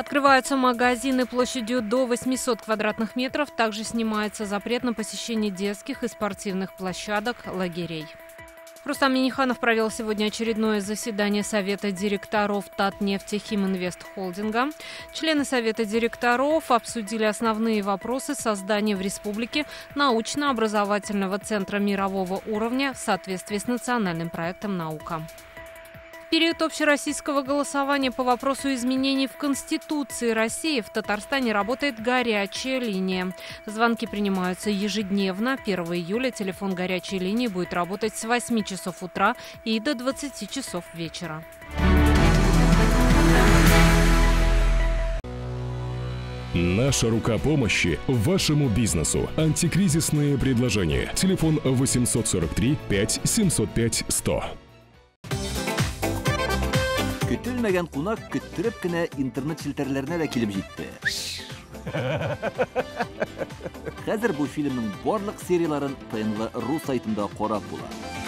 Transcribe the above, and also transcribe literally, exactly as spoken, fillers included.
Открываются магазины площадью до восьмисот квадратных метров. Также снимается запрет на посещение детских и спортивных площадок, лагерей. Рустам Минниханов провел сегодня очередное заседание Совета директоров Татнефтехиминвест Холдинга. Члены Совета директоров обсудили основные вопросы создания в республике научно-образовательного центра мирового уровня в соответствии с национальным проектом «Наука». В период общероссийского голосования по вопросу изменений в Конституции России в Татарстане работает горячая линия. Звонки принимаются ежедневно. первого июля телефон горячей линии будет работать с восьми часов утра и до двадцати часов вечера. Наша рука помощи вашему бизнесу. Антикризисные предложения. Телефон восемьсот сорок три пять семьсот пять сто. Көтелмәгән кунак көттөреп кенә интернет челтәрләренә дә килеп җитте. Хәзер бу фильмның барлык серияларын ТНВ.ру сайтында карап була.